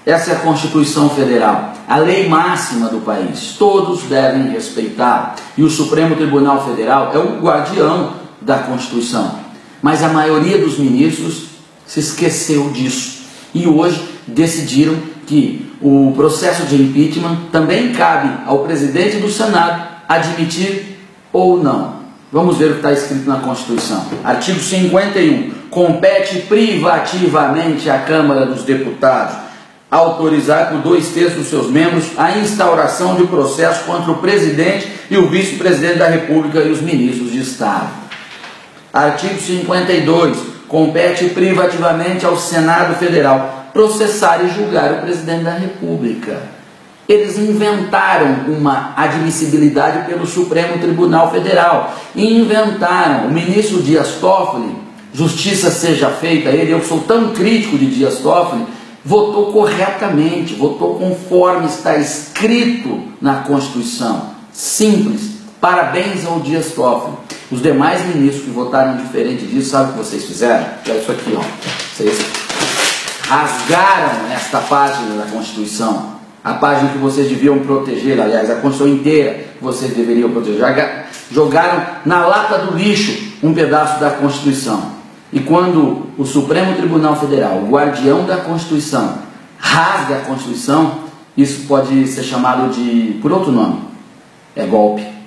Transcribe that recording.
Essa é a Constituição Federal, a lei máxima do país. Todos devem respeitá-la. E o Supremo Tribunal Federal é o guardião da Constituição. Mas a maioria dos ministros se esqueceu disso. E hoje decidiram que o processo de impeachment também cabe ao presidente do Senado admitir ou não. Vamos ver o que está escrito na Constituição. Artigo 51. Compete privativamente à Câmara dos Deputados autorizar por 2/3 dos seus membros a instauração de processo contra o presidente e o vice-presidente da República e os ministros de Estado. Artigo 52. Compete privativamente ao Senado Federal processar e julgar o presidente da República. Eles inventaram uma admissibilidade pelo Supremo Tribunal Federal. Inventaram. O ministro Dias Toffoli, justiça seja feita a ele, eu sou tão crítico de Dias Toffoli, votou corretamente, votou conforme está escrito na Constituição. Simples. Parabéns ao Dias Toffoli. Os demais ministros que votaram diferente disso, sabe o que vocês fizeram? É isso aqui, ó. Vocês rasgaram esta página da Constituição. A página que vocês deviam proteger, aliás, a Constituição inteira vocês deveriam proteger. Jogaram na lata do lixo um pedaço da Constituição. E quando o Supremo Tribunal Federal, o guardião da Constituição, rasga a Constituição, isso pode ser chamado de, por outro nome, é golpe.